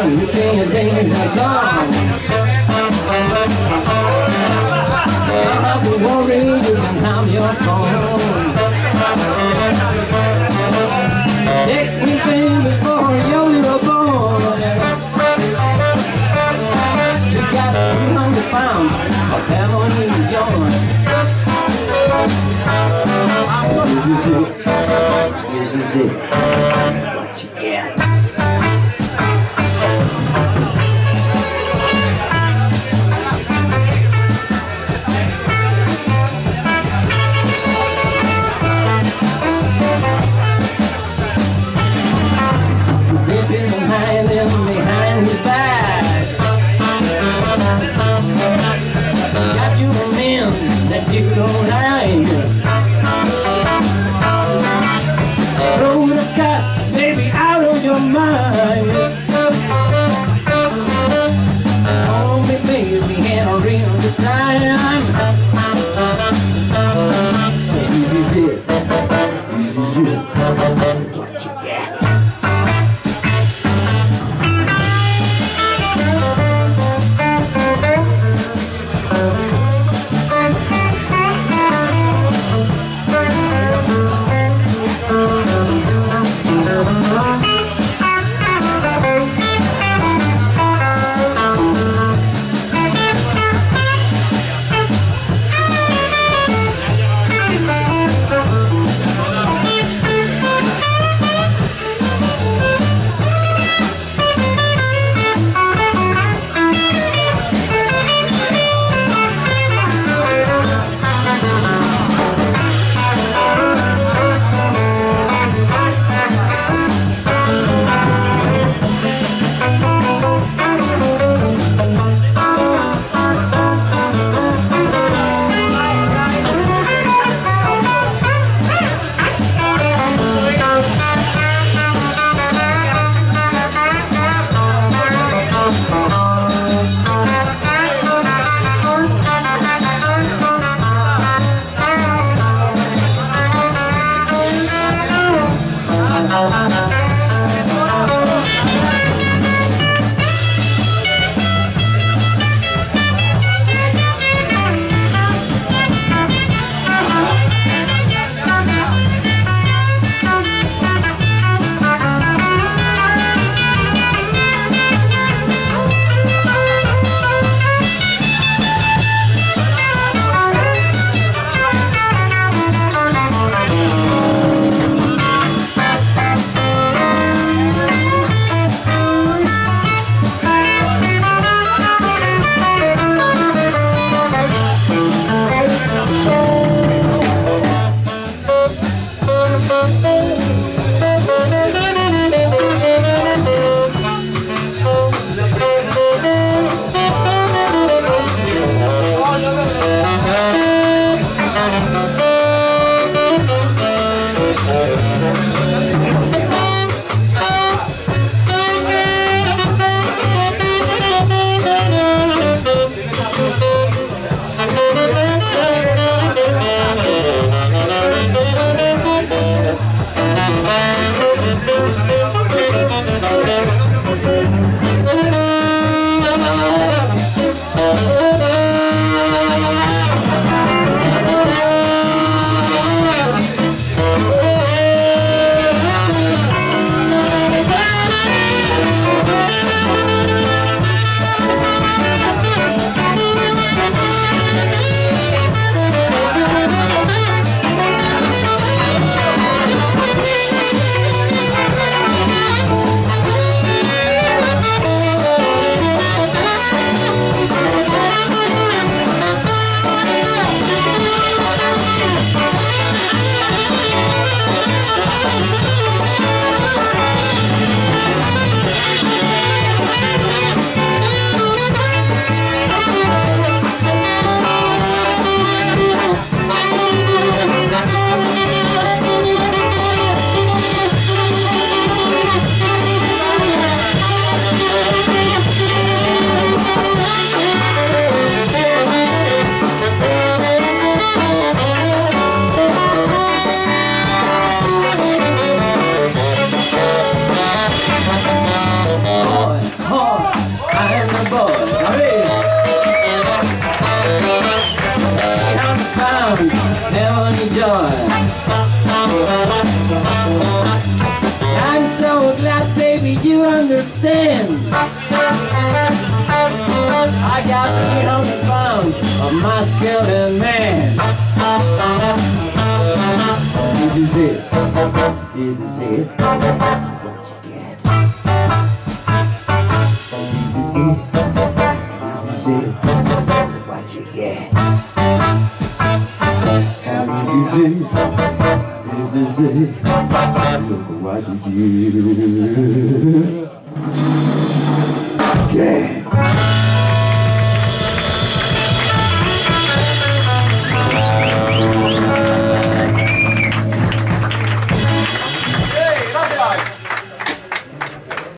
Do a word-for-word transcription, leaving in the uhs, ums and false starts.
and you think your days are gone. Don't have to worry, you can have your phone. Take me baby before you were born. You got three hundred pounds of heaven in yours. So this is it, this is it, what you get. Behind his back, got you a man that you don't like. Throw the cat, baby, out of your mind. Oh, me baby, had a real good time. So this is it, this is it, what you get. understand. I got three hundred pounds of masculine man. This is it. This is it. What you get? So this is it. This is it. What you get? So this is it. This is it. Look what you get. Yeah.